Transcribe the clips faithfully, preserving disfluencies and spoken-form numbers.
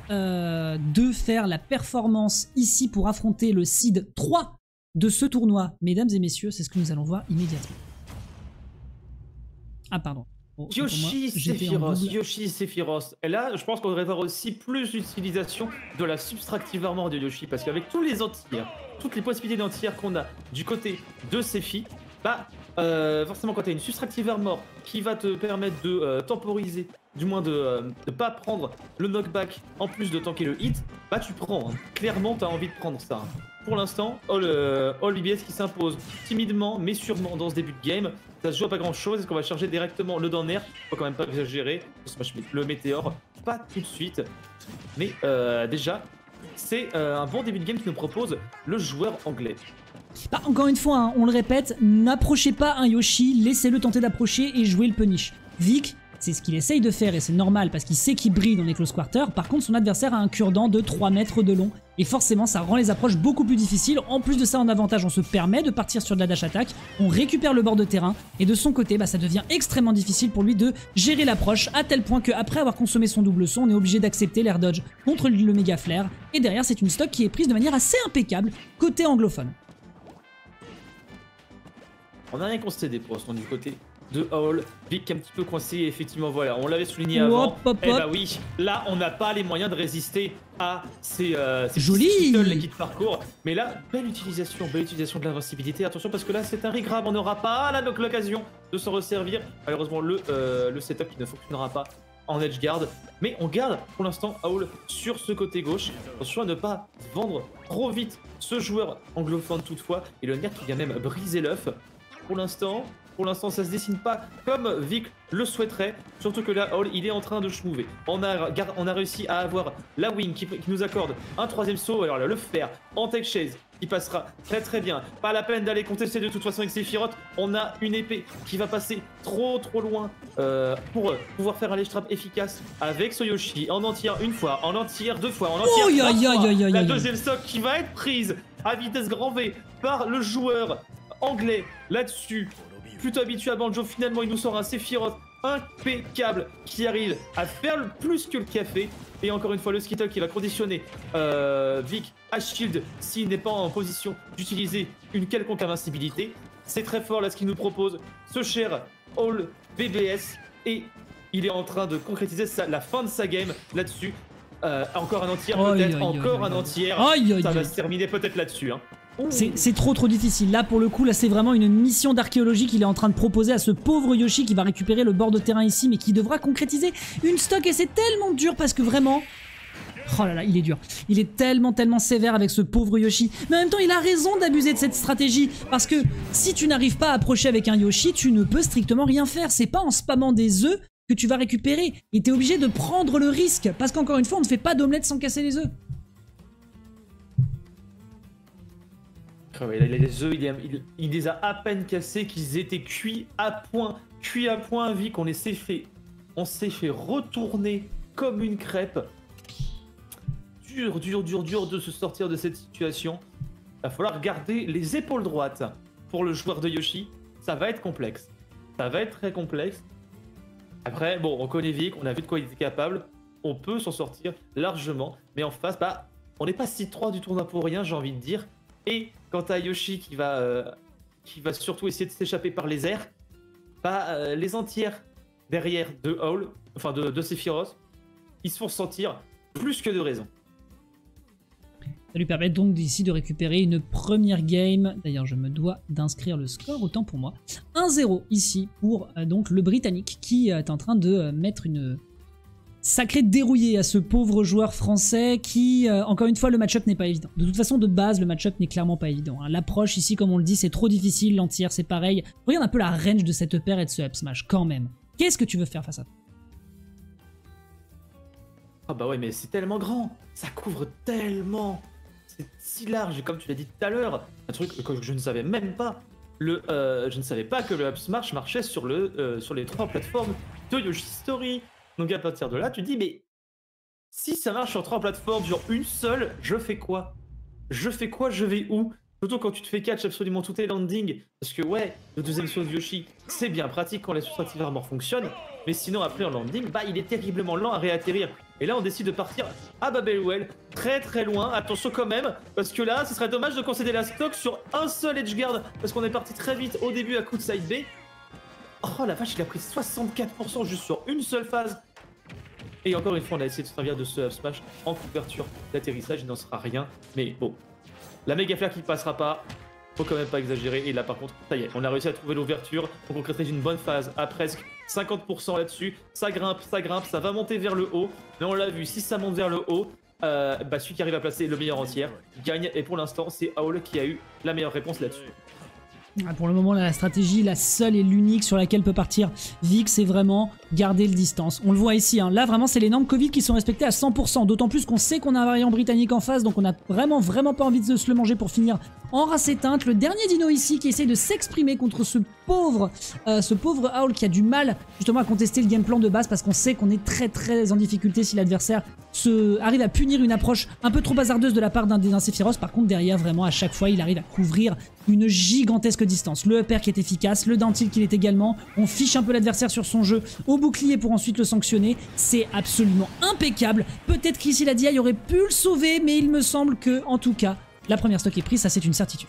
euh, de faire la performance ici pour affronter le seed trois de ce tournoi. Mesdames et messieurs, c'est ce que nous allons voir immédiatement. Ah pardon. Oh, Yoshi Sephiroth, Yoshi Sephiroth. Et là, je pense qu'on devrait voir aussi plus d'utilisation de la Subtractive Armor de Yoshi, parce qu'avec tous les anti-airs, toutes les possibilités d'anti-air qu'on a du côté de Sephi, bah, euh, forcément quand tu as une Subtractive Armor qui va te permettre de euh, temporiser, du moins de ne euh, pas prendre le knockback en plus de tanker le hit, bah tu prends, hein. Clairement tu as envie de prendre ça. Hein. Pour l'instant, All, euh, All B B S qui s'impose timidement mais sûrement dans ce début de game. Ça se joue à pas grand chose. Est-ce qu'on va charger directement le Danner? Faut quand même pas exagérer. Le météore, pas tout de suite. Mais euh, déjà, c'est euh, un bon début de game qui nous propose le joueur anglais. Bah, encore une fois, hein, on le répète, n'approchez pas un Yoshi, laissez-le tenter d'approcher et jouer le punish. Vic, c'est ce qu'il essaye de faire et c'est normal parce qu'il sait qu'il brille dans les close quarters. Par contre, son adversaire a un cure-dent de trois mètres de long. Et forcément, ça rend les approches beaucoup plus difficiles. En plus de ça, en avantage, on se permet de partir sur de la dash attack. On récupère le bord de terrain. Et de son côté, bah, ça devient extrêmement difficile pour lui de gérer l'approche. À tel point qu'après avoir consommé son double saut, on est obligé d'accepter l'air dodge contre le méga flare. Et derrière, c'est une stock qui est prise de manière assez impeccable côté anglophone. On n'a rien concédé pour l'instant du côté de Hall. Vic un petit peu coincé, effectivement, voilà, on l'avait souligné avant. Hop, hop, et hop. bah oui, là on n'a pas les moyens de résister à ces, euh, ces Joli les kits parcours. Mais là, belle utilisation, belle utilisation de l'invincibilité. Attention parce que là c'est un regrab, on n'aura pas là donc l'occasion de s'en resservir. Malheureusement le, euh, le setup qui ne fonctionnera pas en edge guard. Mais on garde pour l'instant Hall sur ce côté gauche. Attention à ne pas vendre trop vite ce joueur anglophone toutefois. Et le nerf qui vient même briser l'œuf. Pour l'instant, pour l'instant, ça se dessine pas comme Vic le souhaiterait. Surtout que là, Hall, il est en train de schmouver. On a, on a réussi à avoir la wing qui, qui nous accorde un troisième saut. Alors là, le fer en tech chase qui passera très très bien. Pas la peine d'aller contester de toute façon avec Sephiroth. On a une épée qui va passer trop trop loin euh, pour pouvoir faire un ledge trap efficace avec ce Yoshi. En entière une fois, en entière deux fois, en entière Oh, trois aïe, fois. aïe, aïe, aïe, La aïe. deuxième stock qui va être prise à vitesse grand V par le joueur anglais là-dessus. Plutôt habitué à Banjo, finalement il nous sort un Sephiroth impeccable qui arrive à faire le plus que le café. Et encore une fois le Skittle qui va conditionner euh, Vic à shield s'il n'est pas en position d'utiliser une quelconque invincibilité. C'est très fort là ce qu'il nous propose, ce cher All B B S. Et il est en train de concrétiser sa, la fin de sa game là-dessus. Euh, encore un entier peut-être, encore un entier. Ça va se terminer peut-être là-dessus. Hein. C'est trop trop difficile. Là pour le coup, là c'est vraiment une mission d'archéologie qu'il est en train de proposer à ce pauvre Yoshi qui va récupérer le bord de terrain ici mais qui devra concrétiser une stock et c'est tellement dur parce que vraiment... Oh là là, il est dur. Il est tellement tellement sévère avec ce pauvre Yoshi. Mais en même temps, il a raison d'abuser de cette stratégie parce que si tu n'arrives pas à approcher avec un Yoshi, tu ne peux strictement rien faire. C'est pas en spammant des œufs que tu vas récupérer. Et t'es obligé de prendre le risque parce qu'encore une fois, on ne fait pas d'omelette sans casser les œufs. Les œufs, il, il, il les a à peine cassés, qu'ils étaient cuits à point, cuits à point, vie qu'on s'est fait, on s'est fait retourner comme une crêpe. Dur, dur, dur, dur de se sortir de cette situation. Il va falloir garder les épaules droites pour le joueur de Yoshi. Ça va être complexe. Ça va être très complexe. Après, bon, on connaît Vic, on a vu de quoi il était capable. On peut s'en sortir largement. Mais en face, bah, on n'est pas si trois du tournoi pour rien, j'ai envie de dire. Et quant à Yoshi qui va, euh, qui va surtout essayer de s'échapper par les airs, bah, euh, les entières derrière de Hall, enfin de, de Sephiroth, ils se font sentir plus que de raison. Ça lui permet donc d'ici de récupérer une première game. D'ailleurs, je me dois d'inscrire le score, autant pour moi. un zéro ici pour euh, donc le Britannique qui est en train de euh, mettre une... sacré dérouillé à ce pauvre joueur français qui, euh, encore une fois, le match-up n'est pas évident. De toute façon, de base, le match-up n'est clairement pas évident. Hein. L'approche ici, comme on le dit, c'est trop difficile. L'entière, c'est pareil. Regarde un peu la range de cette paire et de ce up smash, quand même. Qu'est-ce que tu veux faire face à ça? Ah bah ouais, mais c'est tellement grand. Ça couvre tellement. C'est si large, comme tu l'as dit tout à l'heure. Un truc que je ne savais même pas. Le, euh, je ne savais pas que le up smash marchait sur, le, euh, sur les trois plateformes de Yoshi Story. Donc à partir de là, tu te dis, mais si ça marche sur trois plateformes, genre une seule, je fais quoi? Je fais quoi? Je vais où? Surtout quand tu te fais catch absolument tous tes landings. Parce que ouais, le deuxième saut de Yoshi, c'est bien pratique quand la Subtractive Armor fonctionne. Mais sinon après en landing, bah il est terriblement lent à réatterrir. Et là, on décide de partir à Babelwell, très très loin. Attention quand même, parce que là, ce serait dommage de concéder la stock sur un seul edgeguard, parce qu'on est parti très vite au début à coup de side B. Oh la vache, il a pris soixante-quatre pour cent juste sur une seule phase. Et encore une fois, on a essayé de se servir de ce up smash en couverture d'atterrissage, il n'en sera rien. Mais bon, la méga flare qui ne passera pas. Faut quand même pas exagérer. Et là par contre, ça y est, on a réussi à trouver l'ouverture. Donc on crée une bonne phase à presque cinquante pour cent là-dessus. Ça grimpe, ça grimpe, ça va monter vers le haut. Mais on l'a vu, si ça monte vers le haut, euh, bah celui qui arrive à placer le meilleur en tiers gagne. Et pour l'instant, c'est Aul qui a eu la meilleure réponse là-dessus. Pour le moment, là, la stratégie, la seule et l'unique sur laquelle peut partir Vic, c'est vraiment garder le distance. On le voit ici, hein. Là vraiment c'est les normes Covid qui sont respectées à cent pour cent, d'autant plus qu'on sait qu'on a un variant britannique en face, donc on a vraiment vraiment pas envie de se le manger pour finir en race éteinte. Le dernier dino ici qui essaye de s'exprimer contre ce pauvre euh, ce pauvre Howl qui a du mal justement à contester le game plan de base, parce qu'on sait qu'on est très très en difficulté si l'adversaire se arrive à punir une approche un peu trop hasardeuse de la part d'un d'un Sephiroth. Par contre derrière vraiment à chaque fois il arrive à couvrir une gigantesque distance. Le upper qui est efficace, le down tilt qui l'est également, on fiche un peu l'adversaire sur son jeu au bouclier pour ensuite le sanctionner, c'est absolument impeccable. Peut-être qu'ici la D I aurait pu le sauver, mais il me semble que, en tout cas, la première stock est prise, ça c'est une certitude.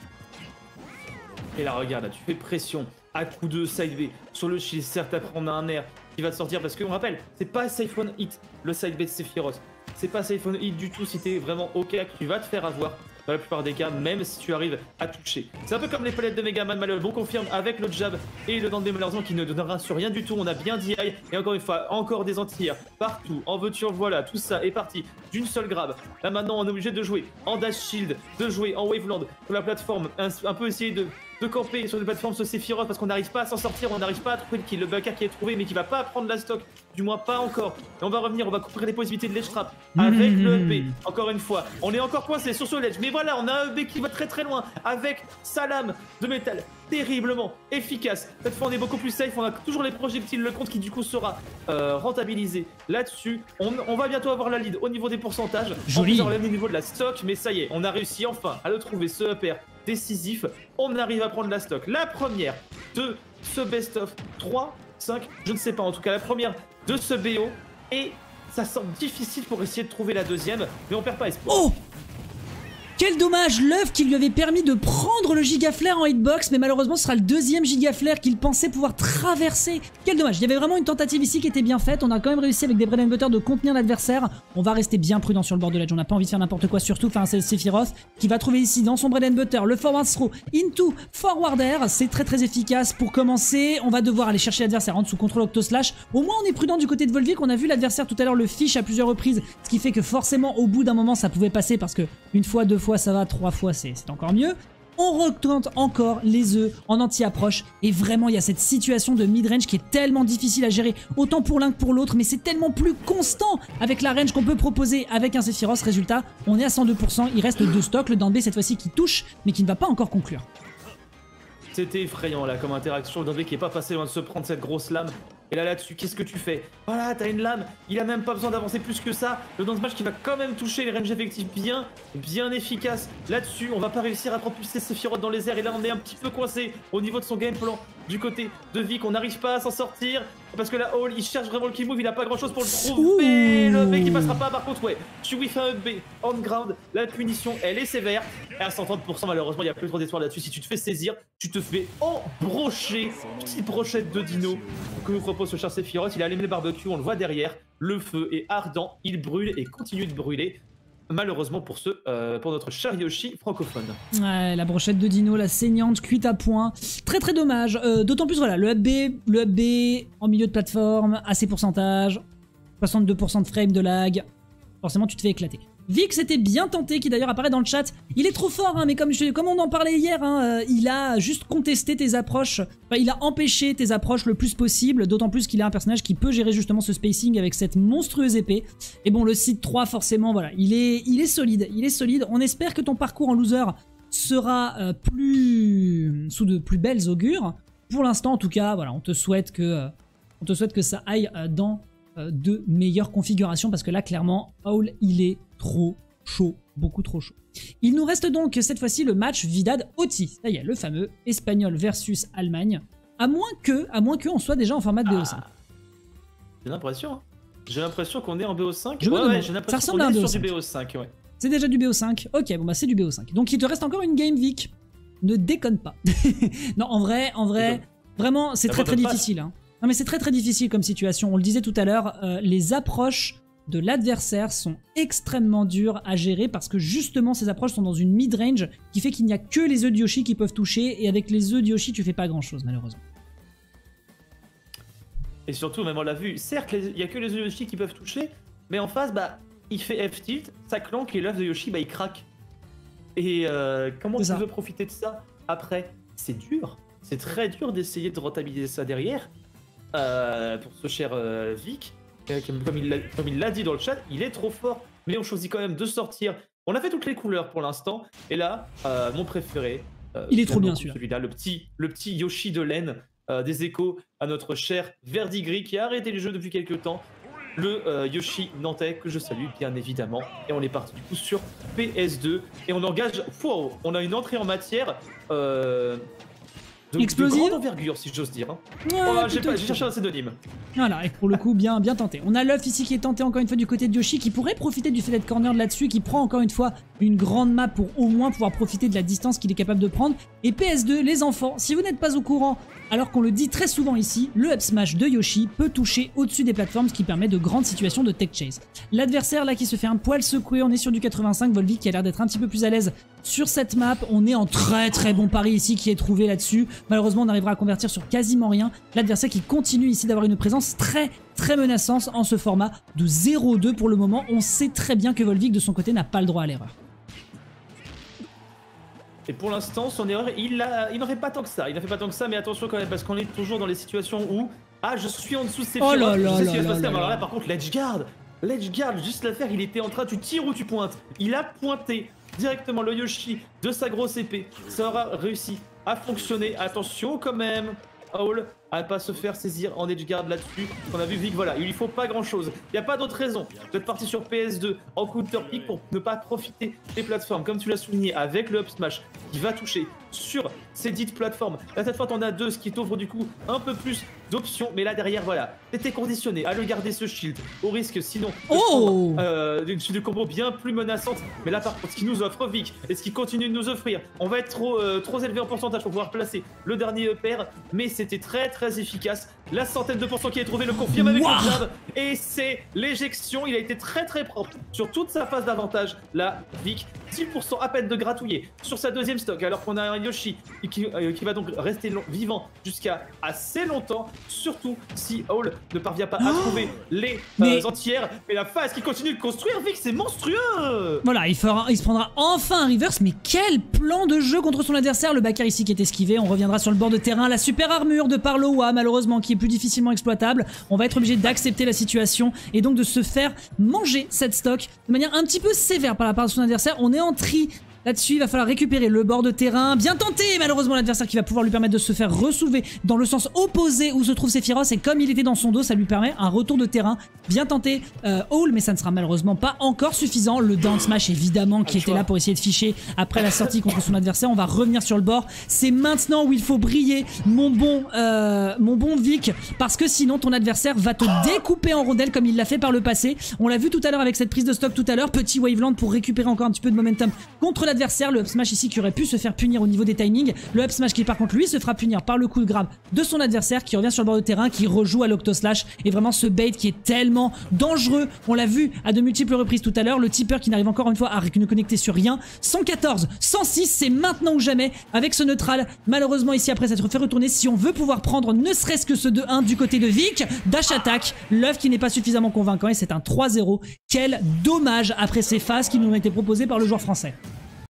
Et là regarde, là, tu fais pression à coup de side B sur le shield, certes après on a un air qui va te sortir, parce qu'on rappelle, c'est pas safe on hit le side B de Sephiroth, c'est pas safe on hit du tout. Si t'es vraiment ok, que tu vas te faire avoir dans la plupart des cas, même si tu arrives à toucher. C'est un peu comme les palettes de Megaman, malheureusement, on confirme avec le jab et le Dante malheureusement qui ne donnera sur rien du tout. On a bien D I et encore une fois, encore des anti-airs partout, en voiture, voilà, tout ça est parti d'une seule grab. Là maintenant, on est obligé de jouer en dash shield, de jouer en waveland sur la plateforme, un, un peu essayer de de camper sur une plateforme ce Sephiroth parce qu'on n'arrive pas à s'en sortir, on n'arrive pas à trouver le kill. Le Baka qui est trouvé mais qui va pas prendre la stock, du moins pas encore. Et on va revenir, on va couvrir les possibilités de l'edge trap avec mmh. le E B. Encore une fois, on est encore coincé sur ce ledge, mais voilà, on a un E B qui va très très loin avec sa lame de métal terriblement efficace. Cette fois on est beaucoup plus safe, on a toujours les projectiles, le compte qui du coup sera euh, rentabilisé là-dessus. On, on va bientôt avoir la lead au niveau des pourcentages. Joli. On va au niveau de la stock, mais ça y est, on a réussi enfin à le trouver, ce upper décisif. On arrive à prendre la stock, la première de ce best-of trois, cinq, je ne sais pas, en tout cas la première de ce B O, et ça semble difficile pour essayer de trouver la deuxième, mais on perd pas espoir. Oh! Quel dommage, l'œuf qui lui avait permis de prendre le gigaflare en hitbox, mais malheureusement ce sera le deuxième gigaflare qu'il pensait pouvoir traverser. Quel dommage, il y avait vraiment une tentative ici qui était bien faite, on a quand même réussi avec des bread and butter de contenir l'adversaire. On va rester bien prudent sur le bord de l'edge, on n'a pas envie de faire n'importe quoi, surtout face à Sephiroth, qui va trouver ici dans son bread and butter le forward throw into forward air. C'est très très efficace pour commencer. On va devoir aller chercher l'adversaire en dessous contrôle octoslash. Au moins on est prudent du côté de Volvic, on a vu l'adversaire tout à l'heure le fiche à plusieurs reprises, ce qui fait que forcément au bout d'un moment ça pouvait passer, parce que une fois, deux fois ça va, trois fois c'est encore mieux. On retente encore les œufs en anti-approche, et vraiment il y a cette situation de mid-range qui est tellement difficile à gérer, autant pour l'un que pour l'autre, mais c'est tellement plus constant avec la range qu'on peut proposer avec un Sephiroth. Résultat, on est à cent deux pour cent, il reste deux stocks, le Dante cette fois-ci qui touche, mais qui ne va pas encore conclure. C'était effrayant là comme interaction, le Dante qui est pas passé loin de se prendre cette grosse lame. Et là là-dessus, qu'est-ce que tu fais? Voilà, t'as une lame, il a même pas besoin d'avancer plus que ça. Le down smash qui va quand même toucher les ranges effectifs bien, bien efficaces. Là-dessus, on va pas réussir à propulser Sephiroth dans les airs. Et là, on est un petit peu coincé au niveau de son game plan du côté de Vic. On n'arrive pas à s'en sortir parce que là, Hall, il cherche vraiment le kill move, il a pas grand chose pour le trouver. Le B qui passera pas, par contre, ouais. Tu lui fais un B on ground, la punition, elle est sévère. Et à cent trente pour cent, malheureusement, il n'y a plus trop d'espoir là-dessus. Si tu te fais saisir, tu te fais embrocher. Petite brochette de dino que nous propose ce cher Sephiroth. Il a allumé le barbecue, on le voit derrière. Le feu est ardent, il brûle et continue de brûler. Malheureusement pour ce, euh, pour notre cher Yoshi francophone. Ouais, la brochette de dino, la saignante, cuite à point. Très très dommage. Euh, D'autant plus, voilà, le up B, le up B en milieu de plateforme, à ses pourcentages, soixante-deux pour cent de frame de lag. Forcément, tu te fais éclater. Vic s'était bien tenté, qui d'ailleurs apparaît dans le chat. Il est trop fort, hein, mais comme, je, comme on en parlait hier, hein, euh, il a juste contesté tes approches. Enfin, il a empêché tes approches le plus possible, d'autant plus qu'il est un personnage qui peut gérer justement ce spacing avec cette monstrueuse épée. Et bon, le site trois, forcément, voilà, il est, il est solide, il est solide. On espère que ton parcours en loser sera euh, plus sous de plus belles augures. Pour l'instant, en tout cas, voilà, on te souhaite que, euh, on te souhaite que ça aille euh, dans euh, de meilleures configurations, parce que là, clairement, Howl, il est trop chaud, beaucoup trop chaud. Il nous reste donc cette fois-ci le match Vidad-Oti. Ça y est, le fameux Espagnol versus Allemagne. À moins que, à moins que on soit déjà en format de B O cinq. Ah, j'ai l'impression. Hein. J'ai l'impression qu'on est en B O cinq. Je me ouais, demande. ouais, j'ai Ça l'impression ressemble qu'on à un est B O sur cinq. du B O cinq, ouais. C'est déjà du B O cinq. Ok, bon bah c'est du B O cinq. Donc il te reste encore une game, Vic. Ne déconne pas. Non, en vrai, en vrai, vraiment, c'est La très très bonne passe. difficile. Hein. Non mais c'est très très difficile comme situation. On le disait tout à l'heure, euh, les approches de l'adversaire sont extrêmement dures à gérer parce que justement ces approches sont dans une mid-range qui fait qu'il n'y a que les œufs de Yoshi qui peuvent toucher et avec les œufs de Yoshi tu fais pas grand chose malheureusement. Et surtout, même on l'a vu, certes, les- il y a que les œufs de Yoshi qui peuvent toucher, mais en face, bah, il fait F-tilt, ça clanque et l'œuf de Yoshi, bah, il craque. Et euh, comment C'est tu ça. veux profiter de ça après? C'est dur, c'est très dur d'essayer de rentabiliser ça derrière. Euh, pour ce cher euh, Vic, euh, comme comme il l'a- comme il l'a dit dans le chat, il est trop fort, mais on choisit quand même de sortir. On a fait toutes les couleurs pour l'instant, et là, euh, mon préféré. euh, Il est trop bien, finalement, celui-là, le petit, le petit Yoshi de laine, euh, des échos à notre cher Verdigris qui a arrêté le jeu depuis quelques temps. Le euh, Yoshi nantais que je salue bien évidemment. Et on est parti du coup sur P S deux. Et on engage. Wow, on a une entrée en matière. Euh, de, Explosive. de grande envergure, si j'ose dire. hein. Ouais, Oh, j'ai plutôt pas- j'ai cherché un synonyme. Voilà, et pour le coup, bien, bien tenté. On a l'œuf ici qui est tenté encore une fois du côté de Yoshi, qui pourrait profiter du fait d'être corner là-dessus, qui prend encore une fois une grande map pour au moins pouvoir profiter de la distance qu'il est capable de prendre. Et P S deux, les enfants, si vous n'êtes pas au courant, alors qu'on le dit très souvent ici, le up smash de Yoshi peut toucher au-dessus des plateformes, ce qui permet de grandes situations de tech chase. L'adversaire là qui se fait un poil secouer, on est sur du quatre-vingt-cinq, Volvic qui a l'air d'être un petit peu plus à l'aise sur cette map. On est en très très bon pari ici qui est trouvé là-dessus. Malheureusement, on arrivera à convertir sur quasiment rien. L'adversaire qui continue ici d'avoir une présence très très menaçante en ce format de zéro deux pour le moment. On sait très bien que Volvic de son côté n'a pas le droit à l'erreur. Et pour l'instant, son erreur, il a- il n'aurait pas tant que ça. Il n'a fait pas tant que ça, mais attention quand même, parce qu'on est toujours dans les situations où. Ah, je suis en dessous de ces Oh là je là sais là ce qui va se là passer. là Mais alors là. là, par contre, l'edge guard. L'edge guard, juste l'affaire, il était en train, tu tires ou tu pointes. Il a pointé directement le Yoshi de sa grosse épée. Ça aura réussi à fonctionner. Attention quand même, Owl, à ne pas se faire saisir en edge guard là-dessus. On a vu Vic, voilà, il lui faut pas grand-chose. Il n'y a pas d'autre raison d'être parti sur P S deux en counter pick pour ne pas profiter des plateformes, comme tu l'as souligné, avec le up smash qui va toucher sur ces dites plateformes. Là, cette fois, t'en as deux, ce qui t'ouvre du coup un peu plus d'options. Mais là, derrière, voilà, t'étais conditionné à le garder ce shield, au risque sinon de Oh prendre, euh, d'une suite de combos bien plus menaçante. Mais là, par contre, ce qui nous offre Vic et ce qui continue de nous offrir, on va être trop, euh, trop élevé en pourcentage pour pouvoir placer le dernier E pair. Mais c'était très très efficace. La centaine de pourcents qui est trouvé le confirme avec Wow. le jab. Et c'est l'éjection. Il a été très très propre sur toute sa phase d'avantage. Là, Vic, dix pour cent à peine de gratouiller sur sa deuxième stock. Alors qu'on a un Yoshi qui, euh, qui va donc rester long- vivant jusqu'à assez longtemps. Surtout si Owl ne parvient pas à Oh. trouver les euh, Mais- entières. Et la phase qui continue de construire, Vic, c'est monstrueux. Voilà, il, fera, il se prendra enfin un reverse, mais quel plan de jeu contre son adversaire. Le backer ici qui est esquivé, on reviendra sur le bord de terrain. La super armure de Parloa, malheureusement, qui est plus difficilement exploitable. On va être obligé d'accepter la situation et donc de se faire manger cette stock de manière un petit peu sévère par la part de son adversaire. On est en tri. Là-dessus, il va falloir récupérer le bord de terrain. Bien tenté, malheureusement, l'adversaire qui va pouvoir lui permettre de se faire ressoulever dans le sens opposé où se trouve Sephiroth. Et comme il était dans son dos, ça lui permet un retour de terrain. Bien tenté, euh, Owl, mais ça ne sera malheureusement pas encore suffisant. Le down smash, évidemment, qui Ah, était tu là vois. pour essayer de ficher après la sortie contre son adversaire. On va revenir sur le bord. C'est maintenant où il faut briller, mon bon, euh, mon bon Vic, parce que sinon, ton adversaire va te découper en rondelles comme il l'a fait par le passé. On l'a vu tout à l'heure avec cette prise de stock tout à l'heure. Petit Waveland pour récupérer encore un petit peu de momentum contre l'adversaire. Le up smash ici qui aurait pu se faire punir au niveau des timings. Le up smash qui par contre lui se fera punir par le coup de grab de son adversaire qui revient sur le bord de terrain, qui rejoue à l'octoslash. Et vraiment ce bait qui est tellement dangereux. On l'a vu à de multiples reprises tout à l'heure. Le tipper qui n'arrive encore une fois à ne connecter sur rien. cent quatorze, cent six, c'est maintenant ou jamais avec ce neutral. Malheureusement ici après s'être fait retourner, si on veut pouvoir prendre ne serait-ce que ce deux un du côté de Vic, dash attack, l'œuf qui n'est pas suffisamment convaincant et c'est un trois zéro. Quel dommage après ces phases qui nous ont été proposées par le joueur français.